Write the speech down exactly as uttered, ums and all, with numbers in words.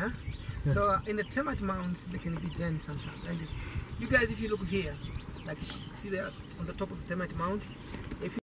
Yeah. Yeah. So uh, in the termite mounds, they can be done sometimes. And you guys, if you look here, like see there on the top of the termite mound, if you